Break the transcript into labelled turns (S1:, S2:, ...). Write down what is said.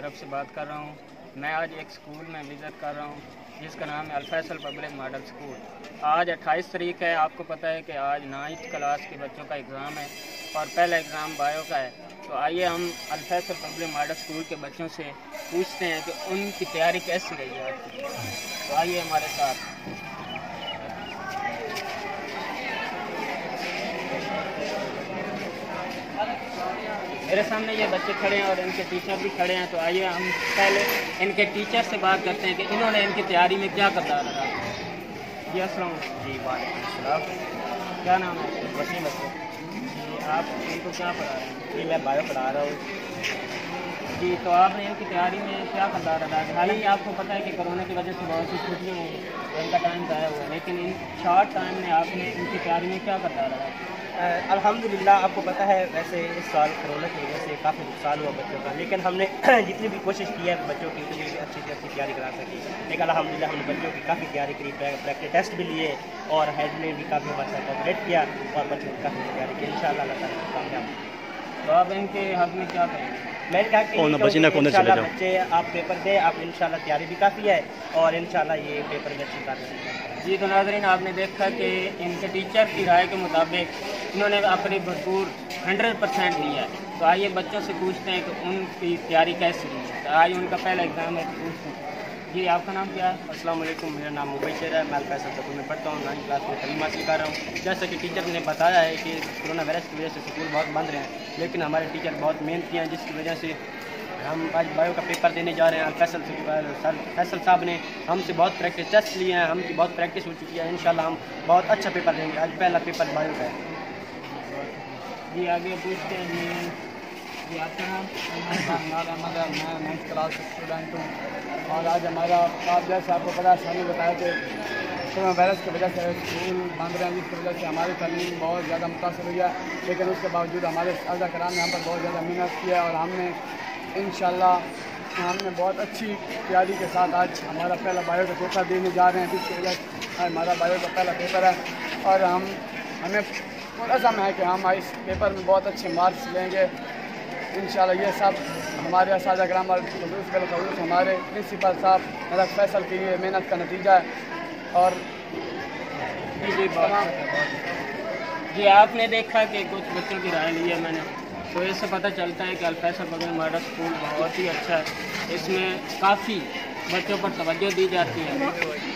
S1: तरफ से बात कर रहा हूँ। मैं आज एक स्कूल में विज़िट कर रहा हूँ जिसका नाम है अल-फैसल पब्लिक मॉडल स्कूल। आज 28 तारीख है। आपको पता है कि आज 9th क्लास के बच्चों का एग्ज़ाम है और पहला एग्ज़ाम बायो का है। तो आइए हम अल-फैसल पब्लिक मॉडल स्कूल के बच्चों से पूछते हैं कि उनकी तैयारी कैसी रही है आज की। तो आइए हमारे साथ। मेरे सामने ये बच्चे खड़े हैं और इनके टीचर भी खड़े हैं। तो आइए हम पहले इनके टीचर से बात करते हैं कि इन्होंने इनकी तैयारी में क्या किरदार अदा किया। जी अस्सलाम जी वालेकुम अस्सलाम। क्या नाम है? वसीम अस्सलाम। जी आप इनको क्या पढ़ा रहे हैं?
S2: जी मैं बायो पढ़ा रहा हूँ।
S1: जी तो आपने इनकी तैयारी में क्या किरदार अदा किया? हालांकि आपको पता है कि कोरोना की वजह से बहुत सी छुट्टियाँ हुई, इनका टाइम ज़ाया हुआ है, लेकिन इन शॉर्ट टाइम में आपने इनकी तैयारी में क्या किरदार अदा किया?
S2: अल्हम्दुलिल्लाह आपको पता है वैसे इस साल कोरोना की वजह से काफ़ी नुकसान हुआ बच्चों का, लेकिन हमने जितनी भी कोशिश की है बच्चों की उतनी भी अच्छी से अच्छी तैयारी करा सकी। लेकिन अल्हम्दुलिल्लाह हमने बच्चों की काफ़ी तैयारी करी, प्रैक्टिस टेस्ट भी लिए और हेड ने भी काफ़ी हमारे साथ कोऑपरेट किया और बच्चों की काफ़ी तैयारी की। इंशाअल्लाह अल्लाह ताला कामयाब।
S1: तो आप इनके हक़ में क्या करेंगे?
S2: मैंने कहा कि इंशाअल्लाह बच्चे आप पेपर दें, आप इंशाअल्लाह तैयारी भी काफ़ी है और इंशाअल्लाह ये पेपर में अच्छी काफ़ी।
S1: जी तो नाज़रीन आपने देखा कि इनके टीचर की राय के मुताबिक इन्होंने अपनी भरपूर 100% दिया है। तो आइए बच्चों से पूछते हैं कि उनकी तैयारी कैसी रही है। तो आज उनका पहला एग्ज़ाम है, पूछते हैं। जी आपका नाम क्या है?
S2: अस्सलाम वालेकुम, मेरा नाम मुबशर है। मैं अल-फैसल स्कूल में पढ़ता हूँ, 9th क्लास में तालीम हासिल कर रहा हूँ। जैसा कि टीचर ने बताया है कि कोरोना वायरस की वजह से स्कूल बहुत बंद रहे हैं, लेकिन हमारे टीचर बहुत मेहनती हैं, जिसकी वजह से हम आज बायो का पेपर देने जा रहे हैं। फैसल साहब ने हमसे बहुत प्रैक्टिस टेस्ट लिए हैं, हमकी बहुत प्रैक्टिस हो चुकी है। इंशाल्लाह हम बहुत अच्छा पेपर देंगे। आज पहला पेपर बायो का है।
S1: जी आगे पूछते हैं। जी आपका नाम?
S3: मैं 9th क्लास स्टूडेंट हूँ और आज हमारा आप जैसे आपको पता है सर ने बताया कि कोरोना वायरस की वजह से स्कूल बंद रहे हैं, जिसकी वजह से हमारी तालीम बहुत ज़्यादा मुतासर हुई है। लेकिन उसके बावजूद हमारे अज़ा कराम ने हम पर बहुत ज़्यादा मेहनत की है और हमने इंशाल्लाह हमने बहुत अच्छी तैयारी के साथ आज हमारा पहला बायो का पेपर देने जा रहे हैं, जिसकी वजह से हमारा बायो का पहला पेपर है और हमें पूरा समय है कि हम इस पेपर में बहुत अच्छे मार्क्स लेंगे इंशाल्लाह। ये सब हमारे असातिज़ा कराम और खसूस हमारे प्रिंसिपल साहब मलक फैसल की ये मेहनत का नतीजा है। और
S1: जी आपने देखा कि कुछ बच्चों की राय ली है मैंने, तो इससे पता चलता है कि अल-फैसल पब्लिक मॉडल स्कूल बहुत ही अच्छा है। इसमें काफ़ी बच्चों पर तवज्जो दी जाती है